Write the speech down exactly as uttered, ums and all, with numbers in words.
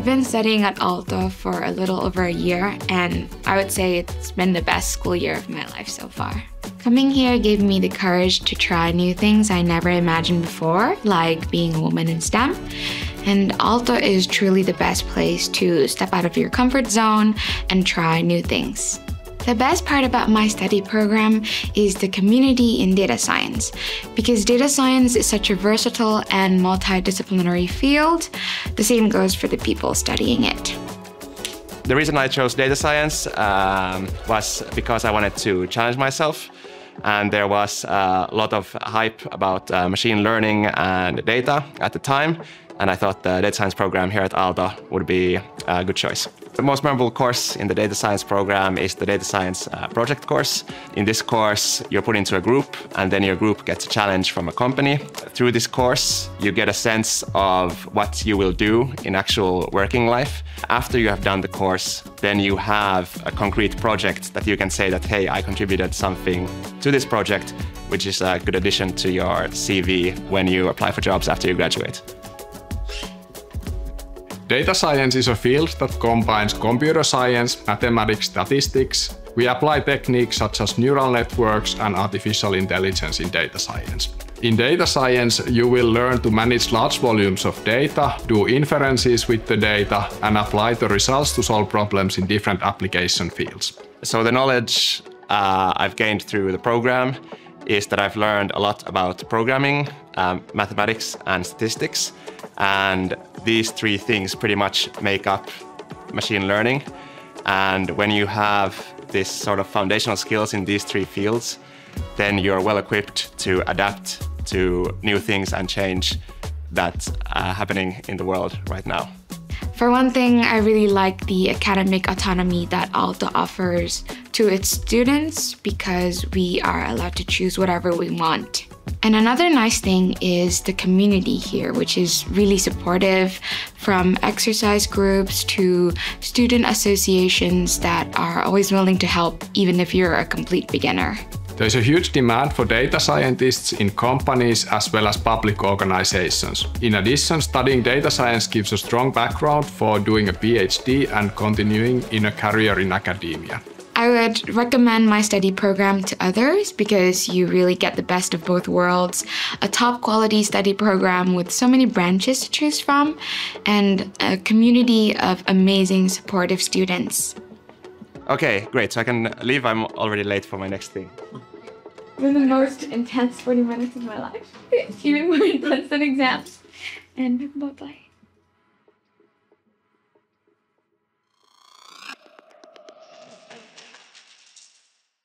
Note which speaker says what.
Speaker 1: I've been studying at Aalto for a little over a year, and I would say it's been the best school year of my life so far. Coming here gave me the courage to try new things I never imagined before, like being a woman in STEM. And Aalto is truly the best place to step out of your comfort zone and try new things. The best part about my study program is the community in data science. Because data science is such a versatile and multidisciplinary field, the same goes for the people studying it.
Speaker 2: The reason I chose data science um, was because I wanted to challenge myself. And there was a lot of hype about uh, machine learning and data at the time. And I thought the data science program here at Aalto would be a good choice. The most memorable course in the data science program is the data science uh, project course. In this course, you're put into a group, and then your group gets a challenge from a company. Through this course, you get a sense of what you will do in actual working life. After you have done the course, then you have a concrete project that you can say that, hey, I contributed something to this project, which is a good addition to your C V when you apply for jobs after you graduate.
Speaker 3: Data science is a field that combines computer science, mathematics, statistics. We apply techniques such as neural networks and artificial intelligence in data science. In data science, you will learn to manage large volumes of data, do inferences with the data, and apply the results to solve problems in different application fields.
Speaker 2: So the knowledge uh, I've gained through the program is that I've learned a lot about programming, um, mathematics, and statistics. And these three things pretty much make up machine learning. And when you have this sort of foundational skills in these three fields, then you're well equipped to adapt to new things and change that's uh, happening in the world right now.
Speaker 1: For one thing, I really like the academic autonomy that Aalto offers to its students because we are allowed to choose whatever we want. And another nice thing is the community here, which is really supportive, from exercise groups to student associations that are always willing to help, even if you're a complete beginner.
Speaker 3: There's a huge demand for data scientists in companies as well as public organizations. In addition, studying data science gives a strong background for doing a PhD and continuing in a career in academia.
Speaker 1: I would recommend my study program to others because you really get the best of both worlds. A top quality study program with so many branches to choose from, and a community of amazing supportive students.
Speaker 2: Okay, great. So I can leave. I'm already late for my next thing.
Speaker 1: It's been the most intense forty minutes of my life. It's even more intense than exams. And bye-bye.